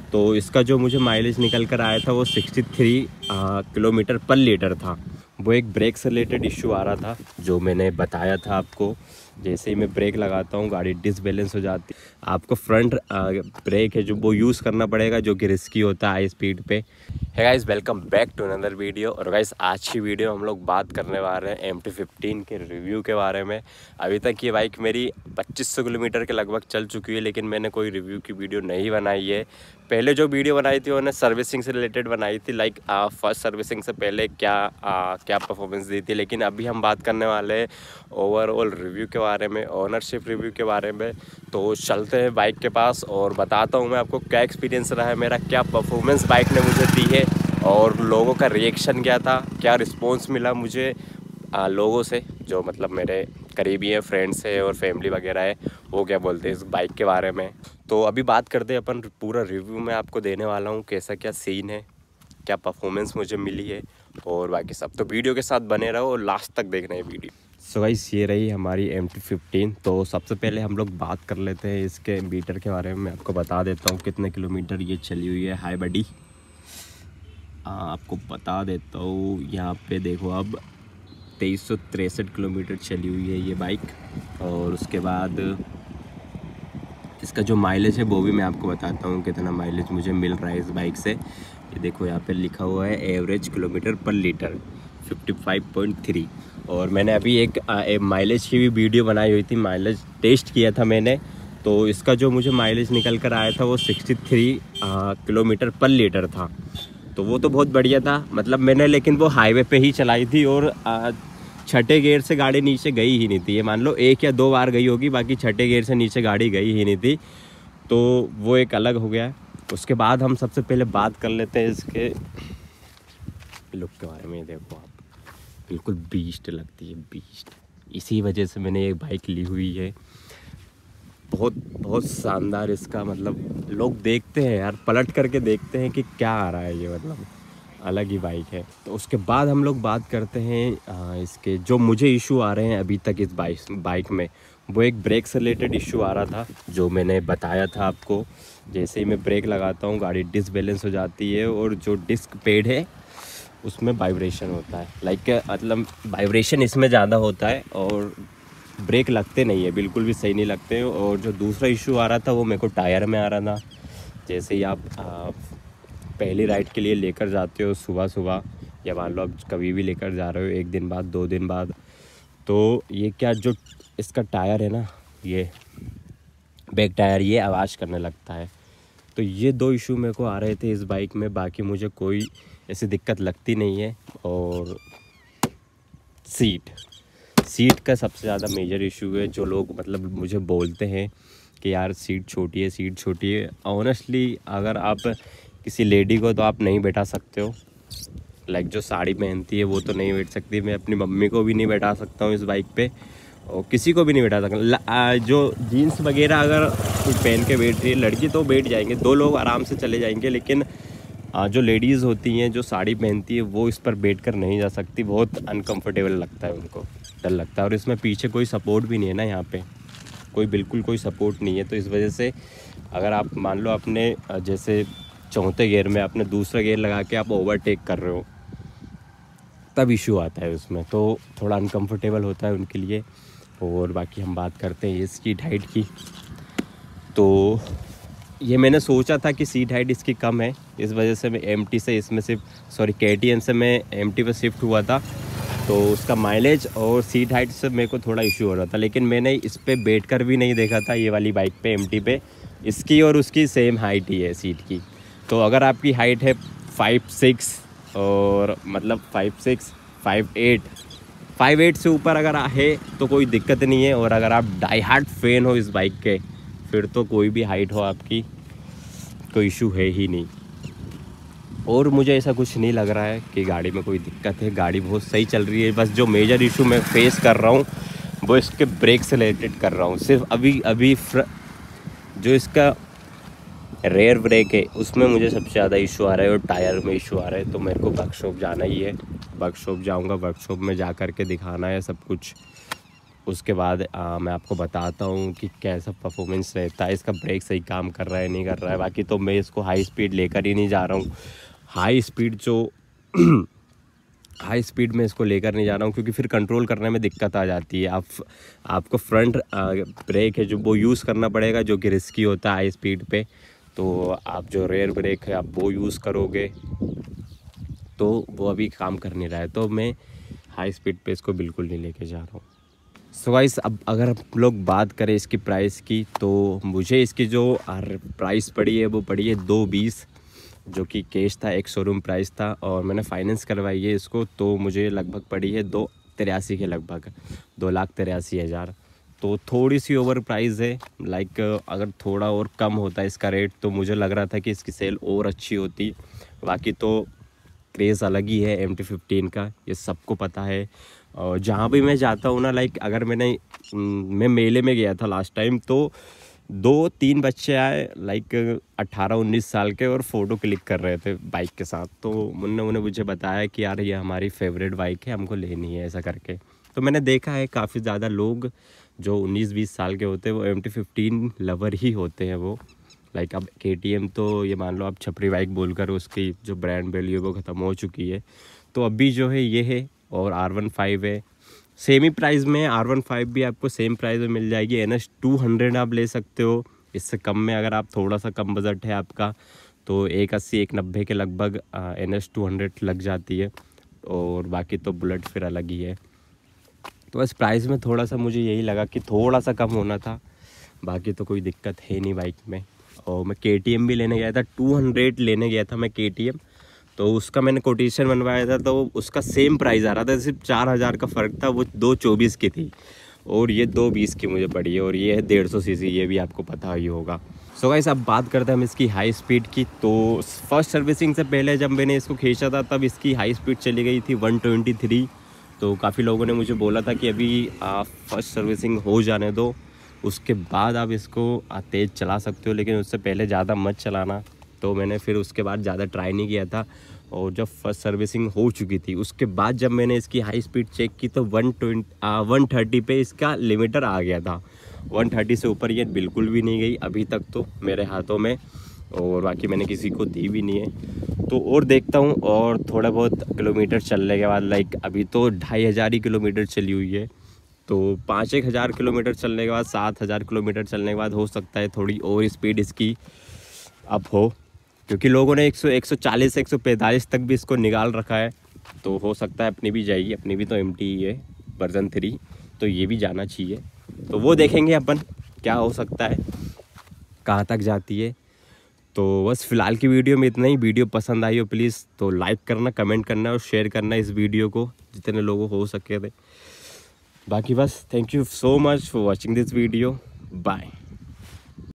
तो इसका जो मुझे माइलेज निकल कर आया था वो 63 किलोमीटर पर लीटर था। वो एक ब्रेक से रिलेटेड इश्यू आ रहा था जो मैंने बताया था आपको। जैसे ही मैं ब्रेक लगाता हूँ गाड़ी डिसबैलेंस हो जाती है। आपको फ्रंट ब्रेक है जो वो यूज़ करना पड़ेगा, जो कि रिस्की होता है हाई स्पीड पे। है guys, welcome back to another video. और गाइस आज की वीडियो हम लोग बात करने वाले हैं MT-15 के रिव्यू के बारे में। अभी तक ये बाइक मेरी 2500 किलोमीटर के लगभग चल चुकी है, लेकिन मैंने कोई रिव्यू की वीडियो नहीं बनाई है। पहले जो वीडियो बनाई थी उन्होंने सर्विसिंग से रिलेटेड बनाई थी, लाइक फर्स्ट सर्विसिंग से पहले क्या परफॉर्मेंस दी थी। लेकिन अभी हम बात करने वाले हैं ओवरऑल रिव्यू के बारे में, ओनरशिप रिव्यू के बारे में। तो चलते हैं बाइक के पास और बताता हूँ मैं आपको क्या एक्सपीरियंस रहा है मेरा, क्या परफॉर्मेंस बाइक ने मुझे दी है और लोगों का रिएक्शन क्या था, क्या रिस्पॉन्स मिला मुझे लोगों से, जो मतलब मेरे करीबी है, फ्रेंड्स है और फैमिली वगैरह है, वो क्या बोलते हैं इस बाइक के बारे में। तो अभी बात करते हैं अपन, पूरा रिव्यू मैं आपको देने वाला हूँ, कैसा क्या सीन है, क्या परफॉर्मेंस मुझे मिली है और बाकी सब। तो वीडियो के साथ बने रहो और लास्ट तक देखना है वीडियो। सो गाइस ये रही हमारी MT-15। तो सबसे पहले हम लोग बात कर लेते हैं इसके मीटर के बारे में। मैं आपको बता देता हूँ कितने किलोमीटर ये चली हुई है। हाय बडी, आपको बता देता हूँ, यहाँ पे देखो अब 2363 किलोमीटर चली हुई है ये बाइक। और उसके बाद इसका जो माइलेज है वो भी मैं आपको बताता हूँ कितना माइलेज मुझे मिल रहा है इस बाइक से। ये देखो यहाँ पे लिखा हुआ है एवरेज किलोमीटर पर लीटर 55.3। और मैंने अभी एक माइलेज की भी वीडियो बनाई हुई थी, माइलेज टेस्ट किया था मैंने। तो इसका जो मुझे माइलेज निकल कर आया था वो 63 किलोमीटर पर लीटर था। तो वो तो बहुत बढ़िया था, मतलब मैंने लेकिन वो हाईवे पे ही चलाई थी और छठे गियर से गाड़ी नीचे गई ही नहीं थी। ये मान लो 1 या 2 बार गई होगी, बाकी छठे गियर से नीचे गाड़ी गई ही नहीं थी। तो वो एक अलग हो गया। उसके बाद हम सबसे पहले बात कर लेते हैं इसके लुक के बारे में। देखो आप, बिल्कुल बीस्ट लगती है, बीस्ट। इसी वजह से मैंने ये बाइक ली हुई है। बहुत बहुत शानदार इसका, मतलब लोग देखते हैं यार, पलट करके देखते हैं कि क्या आ रहा है, ये मतलब अलग ही बाइक है। तो उसके बाद हम लोग बात करते हैं इसके जो मुझे इशू आ रहे हैं अभी तक इस बाइक में। वो एक ब्रेक से रिलेटेड इशू आ रहा था जो मैंने बताया था आपको। जैसे ही मैं ब्रेक लगाता हूँ गाड़ी डिसबैलेंस हो जाती है और जो डिस्क पैड है उसमें वाइब्रेशन होता है, लाइक मतलब वाइब्रेशन इसमें ज़्यादा होता है और ब्रेक लगते नहीं है, बिल्कुल भी सही नहीं लगते। और जो दूसरा इशू आ रहा था वो मेरे को टायर में आ रहा था। जैसे ही आप पहली राइड के लिए लेकर जाते हो सुबह सुबह, या मान लो आप कभी भी लेकर जा रहे हो 1 दिन बाद 2 दिन बाद, तो ये क्या जो इसका टायर है ना, ये बैक टायर, ये आवाज़ करने लगता है। तो ये 2 इशू मेरे को आ रहे थे इस बाइक में, बाकी मुझे कोई ऐसी दिक्कत लगती नहीं है। और सीट का सबसे ज़्यादा मेजर इशू है, जो लोग मतलब मुझे बोलते हैं कि यार सीट छोटी है, सीट छोटी है। ऑनेस्टली अगर आप किसी लेडी को तो आप नहीं बैठा सकते हो, लाइक जो साड़ी पहनती है वो तो नहीं बैठ सकती। मैं अपनी मम्मी को भी नहीं बैठा सकता हूँ इस बाइक पे, और किसी को भी नहीं बैठा सकता। जो जीन्स वगैरह अगर कुछ पहन के बैठ रही है लड़की तो बैठ जाएंगे, 2 लोग आराम से चले जाएंगे। लेकिन जो लेडीज़ होती हैं जो साड़ी पहनती है वो इस पर बैठ कर नहीं जा सकती, बहुत अनकंफर्टेबल लगता है, उनको डर लगता है। और इसमें पीछे कोई सपोर्ट भी नहीं है ना, यहाँ पे बिल्कुल कोई सपोर्ट नहीं है। तो इस वजह से अगर आप मान लो अपने जैसे चौथे गियर में आपने दूसरा गियर लगा के आप ओवरटेक कर रहे हो, तब इशू आता है उसमें, तो थोड़ा अनकंफर्टेबल होता है उनके लिए। और बाकी हम बात करते हैं इसकी हाइट की। तो ये मैंने सोचा था कि सीट हाइट इसकी कम है, इस वजह से मैं MT से इसमें KTM से मैं MT पे शिफ्ट हुआ था। तो उसका माइलेज और सीट हाइट से मेरे को थोड़ा इशू हो रहा था, लेकिन मैंने इस पर बैठ कर भी नहीं देखा था ये वाली बाइक पे, MT पे। इसकी और उसकी सेम हाइट ही है सीट की। तो अगर आपकी हाइट है 5'6" और मतलब 5'6", 5'8" से ऊपर अगर है तो कोई दिक्कत नहीं है। और अगर आप डाई हार्ड फैन हो इस बाइक के, फिर तो कोई भी हाइट हो आपकी, कोई इशू है ही नहीं। और मुझे ऐसा कुछ नहीं लग रहा है कि गाड़ी में कोई दिक्कत है, गाड़ी बहुत सही चल रही है। बस जो मेजर इशू मैं फेस कर रहा हूँ वो इसके ब्रेक से रिलेटेड कर रहा हूँ। सिर्फ अभी जो इसका रेयर ब्रेक है उसमें मुझे सबसे ज़्यादा इशू आ रहा है और टायर में इशू आ रहा है। तो मेरे को वर्कशॉप जाना ही है, वर्कशॉप जाऊँगा, वर्कशॉप में जा कर के दिखाना है सब कुछ। उसके बाद मैं आपको बताता हूँ कि कैसा परफॉर्मेंस रहता है, इसका ब्रेक सही काम कर रहा है नहीं कर रहा है। बाकी तो मैं इसको हाई स्पीड लेकर ही नहीं जा रहा हूँ। हाई स्पीड हाई स्पीड में इसको लेकर नहीं जा रहा हूँ, क्योंकि फिर कंट्रोल करने में दिक्कत आ जाती है। आपको फ्रंट ब्रेक है जो वो यूज़ करना पड़ेगा, जो कि रिस्की होता है हाई स्पीड पे। तो आप जो रेयर ब्रेक है आप वो यूज़ करोगे तो वो अभी काम कर नहीं रहा है, तो मैं हाई स्पीड पे इसको बिल्कुल नहीं लेके जा रहा हूँ। सो गाइस, अब अगर हम लोग बात करें इसकी प्राइस की, तो मुझे इसकी जो प्राइस पड़ी है वो पड़ी है 220, जो कि कैश था, एक शोरूम प्राइस था, और मैंने फाइनेंस करवाई है इसको, तो मुझे लगभग पड़ी है 283 के लगभग, 2,83,000। तो थोड़ी सी ओवर प्राइस है। लाइक अगर थोड़ा और कम होता है इसका रेट तो मुझे लग रहा था कि इसकी सेल और अच्छी होती। बाकी तो क्रेज़ अलग ही है MT-15 का, ये सबको पता है। और जहाँ भी मैं जाता हूँ ना, लाइक अगर मैं मेले में गया था लास्ट टाइम, तो 2-3 बच्चे आए लाइक 18-19 साल के, और फ़ोटो क्लिक कर रहे थे बाइक के साथ। तो उन्होंने मुझे बताया कि यार ये हमारी फेवरेट बाइक है, हमको लेनी है, ऐसा करके। तो मैंने देखा है काफ़ी ज़्यादा लोग जो 19-20 साल के होते हैं वो MT-15 लवर ही होते हैं वो। लाइक अब KTM तो ये मान लो आप छपरी बाइक बोलकर उसकी जो ब्रांड वैल्यू वो ख़त्म हो चुकी है। तो अभी जो है ये है, और R15 है सेम ही प्राइस में। R15 भी आपको सेम प्राइस में मिल जाएगी। NS200 आप ले सकते हो इससे कम में, अगर आप थोड़ा सा कम बजट है आपका, तो 180-190 के लगभग NS200 लग जाती है। और बाकी तो बुलेट फिर अलग ही है। तो बस प्राइस में थोड़ा सा मुझे यही लगा कि थोड़ा सा कम होना था, बाकी तो कोई दिक्कत है नहीं बाइक में। और मैं KTM भी लेने गया था, 200 लेने गया था मैं KTM, तो उसका मैंने कोटेशन बनवाया था, तो उसका सेम प्राइस आ रहा था, सिर्फ 4,000 का फ़र्क था। वो 224 की थी और ये 220 की मुझे पड़ी है, और ये है 150 cc, ये भी आपको पता ही होगा। सो गाइस, अब बात करते हैं हम इसकी हाई स्पीड की। तो फर्स्ट सर्विसिंग से पहले जब मैंने इसको खींचा था तब इसकी हाई स्पीड चली गई थी 123। तो काफ़ी लोगों ने मुझे बोला था कि अभी आप फर्स्ट सर्विसिंग हो जाने दो, उसके बाद आप इसको तेज़ चला सकते हो, लेकिन उससे पहले ज़्यादा मत चलाना। तो मैंने फिर उसके बाद ज़्यादा ट्राई नहीं किया था। और जब फर्स्ट सर्विसिंग हो चुकी थी उसके बाद जब मैंने इसकी हाई स्पीड चेक की तो 130 पे इसका लिमिटर आ गया था। 130 से ऊपर ये बिल्कुल भी नहीं गई अभी तक तो मेरे हाथों में, और बाकी मैंने किसी को दी भी नहीं है। तो और देखता हूँ, और थोड़ा बहुत किलोमीटर चलने के बाद, लाइक अभी तो 2,500 ही किलोमीटर चली हुई है, तो 5-1 हज़ार किलोमीटर चलने के बाद, 7,000 किलोमीटर चलने के बाद हो सकता है थोड़ी और स्पीड इसकी अप हो, क्योंकि लोगों ने 140-145 तक भी इसको निकाल रखा है। तो हो सकता है अपनी भी जाएगी, अपनी भी तो MT ही है वर्जन 3, तो ये भी जाना चाहिए। तो वो देखेंगे अपन क्या हो सकता है, कहाँ तक जाती है। तो बस फ़िलहाल की वीडियो में इतना ही। वीडियो पसंद आई हो प्लीज़ तो लाइक करना, कमेंट करना और शेयर करना इस वीडियो को जितने लोगों हो सके थे। बाकी बस thank you so much for watching this video. Bye.